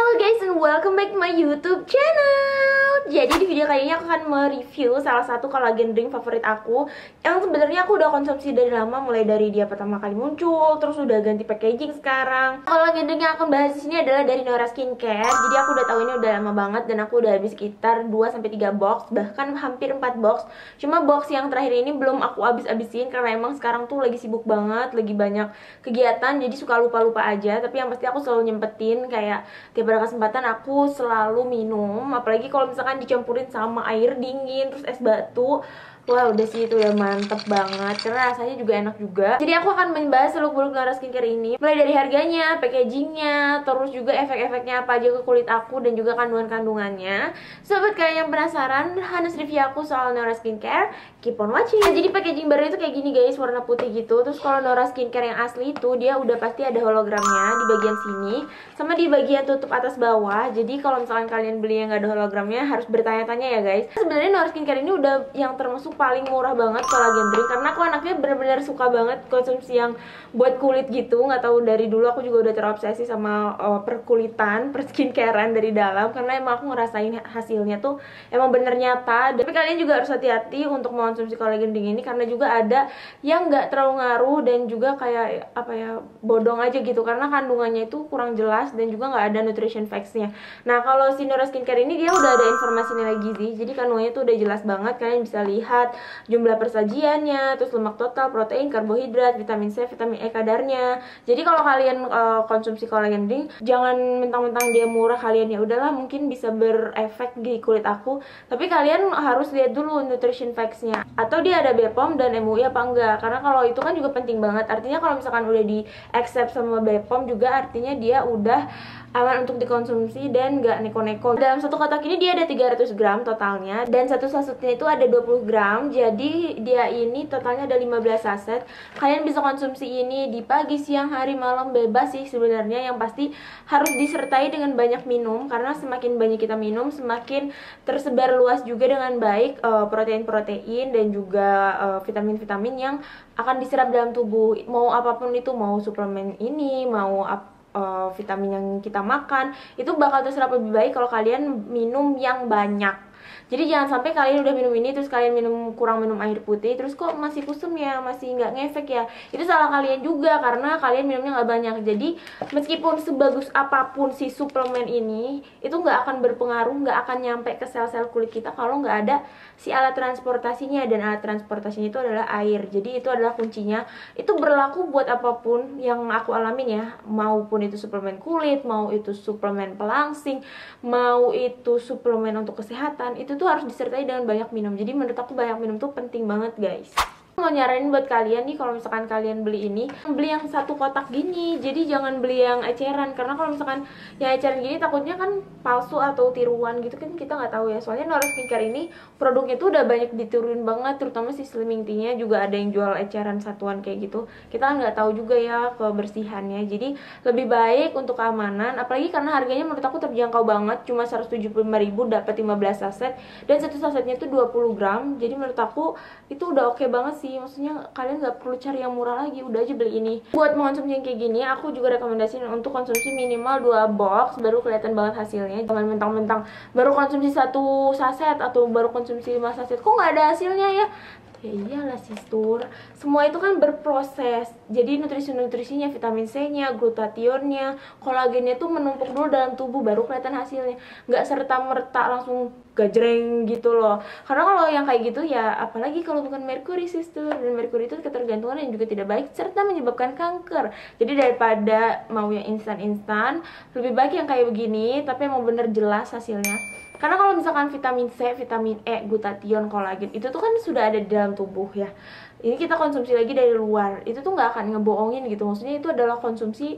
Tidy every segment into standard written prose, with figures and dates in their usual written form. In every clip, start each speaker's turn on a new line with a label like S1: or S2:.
S1: guys, and welcome back to my YouTube channel. Jadi di video kali ini aku akan mereview salah satu collagen drink favorit aku, yang sebenarnya aku udah konsumsi dari lama, mulai dari dia pertama kali muncul, terus udah ganti packaging sekarang. Collagen drink yang aku bahas di sini adalah dari Nora Skincare. Jadi aku udah tahu ini udah lama banget dan aku udah habis sekitar 2-3 box, bahkan hampir 4 box. Cuma box yang terakhir ini belum aku habis-habisin karena emang sekarang tuh lagi sibuk banget, lagi banyak kegiatan, jadi suka lupa-lupa aja. Tapi yang pasti aku selalu nyempetin, kayak tiap ada kesempatan aku selalu minum, apalagi kalau misalkan dicampurin sama air dingin terus es batu. Wah, udah sih itu udah mantep banget karena rasanya juga enak juga. Jadi aku akan membahas seluk-beluk Nora Skincare ini, mulai dari harganya, packagingnya, terus juga efek-efeknya apa aja ke kulit aku dan juga kandungan-kandungannya. Sobat kalian yang penasaran Hanes review aku soal Nora Skincare, keep on watching. Nah, jadi packaging baru itu kayak gini guys, warna putih gitu. Terus kalau Nora Skincare yang asli itu dia udah pasti ada hologramnya di bagian sini sama di bagian tutup atas bawah. Jadi kalau misalkan kalian beli yang nggak ada hologramnya harus bertanya-tanya ya guys. Sebenarnya Nora Skincare ini udah yang termasuk paling murah banget collagen drink, karena aku anaknya bener-bener suka banget konsumsi yang buat kulit gitu. Nggak tahu, dari dulu aku juga udah terobsesi sama perkulitan, perskincarean dari dalam, karena emang aku ngerasain hasilnya tuh emang bener nyata. Tapi kalian juga harus hati-hati untuk mengonsumsi collagen drink ini, karena juga ada yang nggak terlalu ngaruh dan juga kayak apa ya, bodong aja gitu, karena kandungannya itu kurang jelas dan juga nggak ada nutrition facts-nya. Nah, kalau si Nora Skincare ini dia udah ada informasinya lagi sih, jadi kandungannya tuh udah jelas banget. Kalian bisa lihat jumlah persajiannya, terus lemak total, protein, karbohidrat, vitamin C, vitamin E kadarnya. Jadi kalau kalian konsumsi collagen drink, jangan mentang-mentang dia murah kalian ya udahlah mungkin bisa berefek di kulit aku, tapi kalian harus lihat dulu nutrition facts-nya, atau dia ada BPOM dan MUI apa enggak, karena kalau itu kan juga penting banget. Artinya kalau misalkan udah di accept sama BPOM juga artinya dia udah aman untuk dikonsumsi dan nggak neko-neko. Dalam satu kotak ini dia ada 300 gram totalnya, dan satu sasetnya itu ada 20 gram. Jadi dia ini totalnya ada 15 saset. Kalian bisa konsumsi ini di pagi, siang, hari, malam, bebas sih sebenarnya. Yang pasti harus disertai dengan banyak minum, karena semakin banyak kita minum semakin tersebar luas juga dengan baik protein-protein dan juga vitamin-vitamin yang akan diserap dalam tubuh. Mau apapun itu, mau suplemen ini, mau vitamin yang kita makan, itu bakal terserap lebih baik kalau kalian minum yang banyak. Jadi jangan sampai kalian udah minum ini terus kalian kurang minum air putih, terus kok masih kusem ya, masih nggak ngefek ya. Itu salah kalian juga karena kalian minumnya nggak banyak. Jadi meskipun sebagus apapun si suplemen ini, itu nggak akan berpengaruh, nggak akan nyampe ke sel-sel kulit kita kalau nggak ada si alat transportasinya, dan alat transportasinya itu adalah air. Jadi itu adalah kuncinya. Itu berlaku buat apapun yang aku alamin ya, maupun itu suplemen kulit, mau itu suplemen pelangsing, mau itu suplemen untuk kesehatan, itu tuh harus disertai dengan banyak minum. Jadi menurut aku banyak minum tuh penting banget guys. Mau nyaranin buat kalian nih, kalau misalkan kalian beli ini, beli yang satu kotak gini. Jadi jangan beli yang eceran, karena kalau misalkan yang eceran gini takutnya kan palsu atau tiruan gitu kan, kita nggak tahu ya. Soalnya Nora Skincare ini produknya tuh udah banyak ditiruin banget, terutama si slimming tea-nya juga ada yang jual eceran satuan kayak gitu. Kita kan nggak tahu juga ya kebersihannya. Jadi lebih baik untuk keamanan, apalagi karena harganya menurut aku terjangkau banget, cuma 175.000 dapat 15 saset, dan satu sasetnya tuh 20 gram. Jadi menurut aku itu udah oke banget sih. Maksudnya kalian nggak perlu cari yang murah lagi, udah aja beli ini. Buat mengonsumsi yang kayak gini, aku juga rekomendasiin untuk konsumsi minimal 2 box baru kelihatan banget hasilnya. Jangan mentang-mentang baru konsumsi 1 saset atau baru konsumsi 5 saset kok nggak ada hasilnya ya. Ya iyalah sister, semua itu kan berproses. Jadi nutrisi-nutrisinya, vitamin C-nya, glutathionnya, kolagennya tuh menumpuk dulu dalam tubuh baru kelihatan hasilnya. Nggak serta-merta langsung gajreng gitu loh. Karena kalau yang kayak gitu ya, apalagi kalau bukan merkuri sister, dan merkuri itu ketergantungan yang juga tidak baik serta menyebabkan kanker. Jadi daripada mau yang instan-instan, lebih baik yang kayak begini tapi mau bener jelas hasilnya. Karena kalau misalkan vitamin C, vitamin E, glutathione, kolagen itu tuh kan sudah ada di dalam tubuh ya. Ini kita konsumsi lagi dari luar, itu tuh nggak akan ngebohongin gitu. Maksudnya itu adalah konsumsi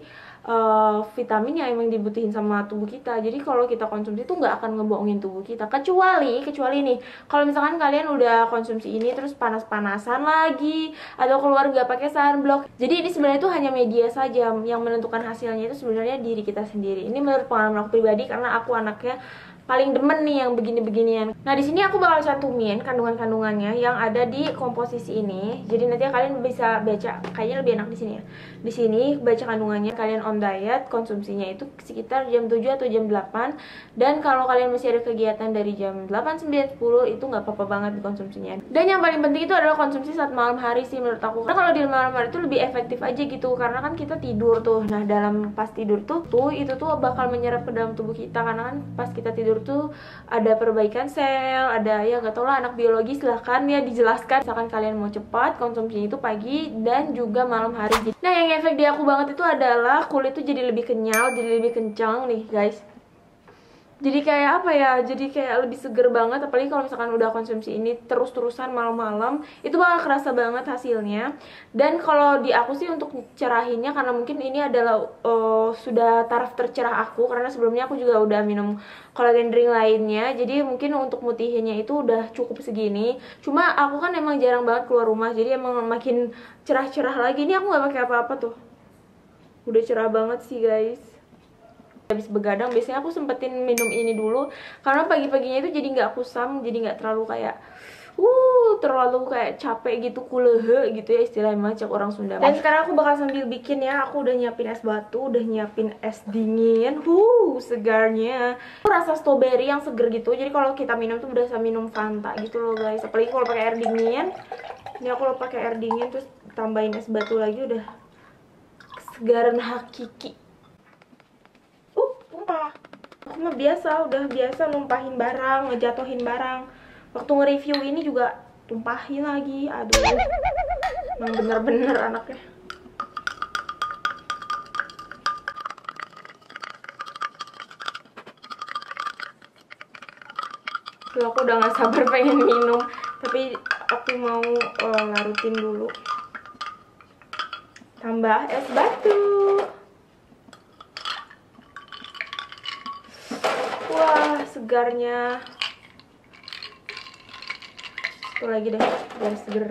S1: vitamin yang emang dibutuhin sama tubuh kita. Jadi kalau kita konsumsi tuh nggak akan ngebohongin tubuh kita. Kecuali nih, kalau misalkan kalian udah konsumsi ini terus panas-panasan lagi, atau keluar nggak pakai sunblock. Jadi ini sebenarnya itu hanya media saja, yang menentukan hasilnya itu sebenarnya diri kita sendiri. Ini menurut pengalaman aku pribadi, karena aku anaknya paling demen nih yang begini-beginian. Nah, di sini aku bakal cantumin kandungan-kandungannya yang ada di komposisi ini. Jadi nanti kalian bisa baca, kayaknya lebih enak di sini ya. Di sini baca kandungannya. Kalian on diet, konsumsinya itu sekitar jam 7 atau jam 8. Dan kalau kalian masih ada kegiatan dari jam 8, 9, 10 itu nggak apa-apa banget dikonsumsinya. Dan yang paling penting itu adalah konsumsi saat malam hari sih menurut aku. Karena kalau di malam hari itu lebih efektif aja gitu, karena kan kita tidur tuh. Nah, dalam pas tidur tuh itu tuh bakal menyerap ke dalam tubuh kita, karena kan pas kita tidur tuh ada perbaikan sel, ada ya gak tau lah, anak biologi silahkan ya dijelaskan. Misalkan kalian mau cepat, konsumsinya itu pagi dan juga malam hari. Nah, yang efek di aku banget itu adalah kulit tuh jadi lebih kenyal, jadi lebih kencang nih guys. Jadi kayak apa ya, jadi kayak lebih seger banget. Apalagi kalau misalkan udah konsumsi ini terus-terusan malam-malam, itu bakal kerasa banget hasilnya. Dan kalau di aku sih untuk cerahinnya, karena mungkin ini adalah sudah taraf tercerah aku, karena sebelumnya aku juga udah minum collagen drink lainnya. Jadi mungkin untuk mutihinnya itu udah cukup segini. Cuma aku kan emang jarang banget keluar rumah, jadi emang makin cerah-cerah lagi. Ini aku nggak pakai apa-apa tuh, udah cerah banget sih guys. Habis begadang biasanya aku sempetin minum ini dulu, karena pagi-paginya itu jadi nggak kusam, jadi nggak terlalu kayak terlalu kayak capek gitu, kulehe gitu ya istilahnya macam orang Sunda. Dan sekarang aku bakal sambil bikin ya. Aku udah nyiapin es batu, udah nyiapin es dingin. Segarnya rasa strawberry yang seger gitu. Jadi kalau kita minum tuh berasa minum Fanta gitu loh guys. Apalagi kalau pakai air dingin. Ini aku kalau pakai air dingin terus tambahin es batu lagi, udah kesegaran hakiki. Aku mah biasa, udah biasa numpahin barang, ngejatuhin barang. Waktu nge-review ini juga tumpahin lagi. Aduh, emang bener-bener anaknya. Tuh, aku udah gak sabar pengen minum, tapi aku mau larutin dulu. Tambah es batu. Wah, segarnya. Satu lagi deh, biar seger.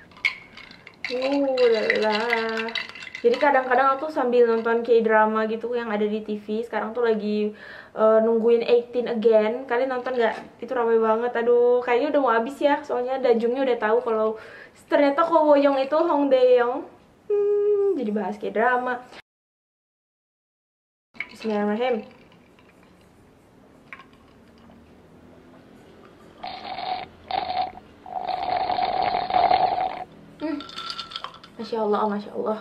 S1: Lah. Jadi kadang-kadang aku sambil nonton K-drama gitu yang ada di TV. Sekarang tuh lagi nungguin 18 Again. Kalian nonton nggak? Itu ramai banget. Aduh, kayaknya udah mau habis ya. Soalnya Dajungnya udah tahu kalau ternyata Ko Woyong itu Hong Dae-young. Jadi bahas K-drama. Bismillahirrahmanirrahim. Masya Allah, Masya Allah.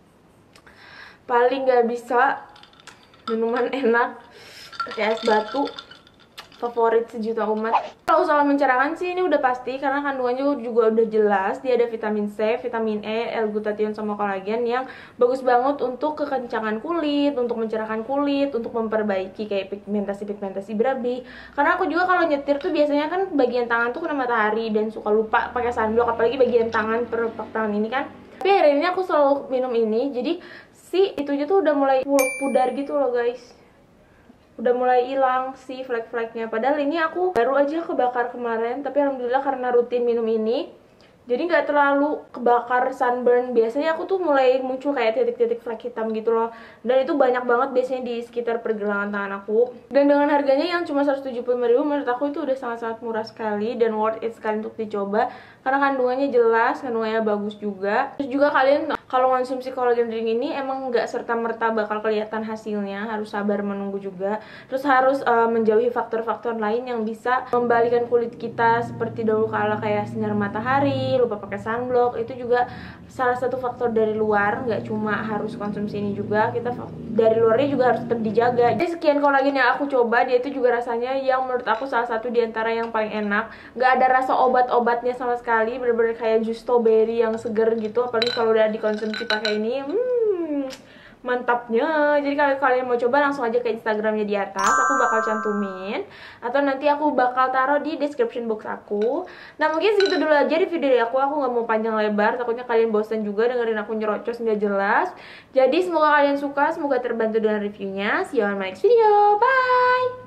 S1: Paling gak bisa minuman enak pakai es batu, favorit sejuta umat. Kalau soal mencerahkan sih ini udah pasti, karena kandungannya juga udah jelas. Dia ada vitamin C, vitamin E, L-glutathione sama kolagen yang bagus banget untuk kekencangan kulit, untuk mencerahkan kulit, untuk memperbaiki kayak pigmentasi berabi. Karena aku juga kalau nyetir tuh biasanya kan bagian tangan tuh kena matahari dan suka lupa pakai sunblock, apalagi bagian tangan, perpak tangan ini kan. Tapi hari ini aku selalu minum ini, jadi si itunya tuh udah mulai pudar gitu loh guys. Udah mulai hilang si flek-fleknya. Padahal ini aku baru aja kebakar kemarin, tapi alhamdulillah karena rutin minum ini, jadi nggak terlalu kebakar sunburn. Biasanya aku tuh mulai muncul kayak titik-titik flek hitam gitu loh. Dan itu banyak banget biasanya di sekitar pergelangan tangan aku. Dan dengan harganya yang cuma 175.000, menurut aku itu udah sangat-sangat murah sekali dan worth it sekali untuk dicoba. Karena kandungannya jelas, kandungannya bagus juga. Terus juga kalian kalau konsumsi collagen drink ini emang nggak serta-merta bakal kelihatan hasilnya, harus sabar menunggu juga. Terus harus menjauhi faktor-faktor lain yang bisa membalikan kulit kita seperti dahulu kala, kayak sinar matahari, lupa pakai sunblock. Itu juga salah satu faktor dari luar, nggak cuma harus konsumsi ini juga, kita dari luarnya juga harus tetap dijaga. Jadi sekian collagen yang aku coba, dia itu juga rasanya yang menurut aku salah satu diantara yang paling enak. Nggak ada rasa obat-obatnya sama sekali, bener-bener kayak jus strawberry yang seger gitu. Apalagi kalau udah dikonsumsi pakai ini, mantapnya. Jadi kalau kalian mau coba langsung aja ke Instagramnya di atas, aku bakal cantumin, atau nanti aku bakal taruh di description box aku. Nah mungkin segitu dulu aja di video dari aku nggak mau panjang lebar, takutnya kalian bosan juga dengerin aku nyerocos nggak jelas. Jadi semoga kalian suka, semoga terbantu dengan reviewnya. See you on my next video, bye.